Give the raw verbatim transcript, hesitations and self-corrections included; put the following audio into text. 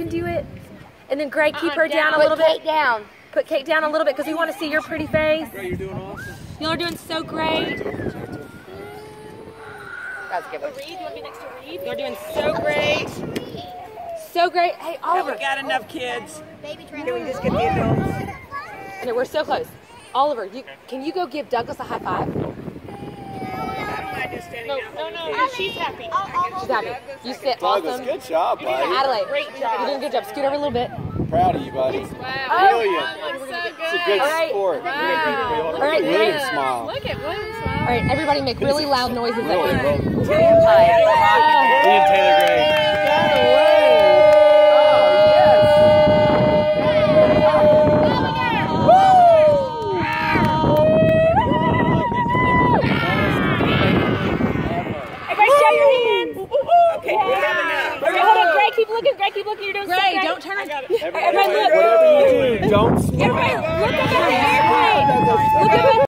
can do it. And then Gray, keep uh-uh, her down, down. a little Put bit. Kate down. Put Kate down a little bit because we want to see your pretty face. Gray, you're doing awesome. Y'all are doing so great. That's a good one. Reed, you want to be next to Reed? You're doing so great. So great. Hey, Oliver. We got enough kids. Baby Can we just get the adults? No, we're so close. Oliver, you, can you go give Douglas a high five? I don't mind just standing No, down. no, no. She's happy. She's happy. You sit Douglas, awesome. good job, buddy. Adelaide, great job. You're doing a good job. Scoot over a little bit. Proud of you, buddy. Wow. Brilliant. That looks so good. It's a good All right. sport. Wow. All right, William great. smile. Look at William smile. All right, everybody make really loud noises. Really, at well. once. William Taylor Gray. Okay, we have enough. Okay, hold on, Gray, keep looking. Gray, keep looking. You're doing so great. Don't turn around. Everybody, Everybody look. whatever you do, don't smile. Everybody, look up at the airplane. Look up at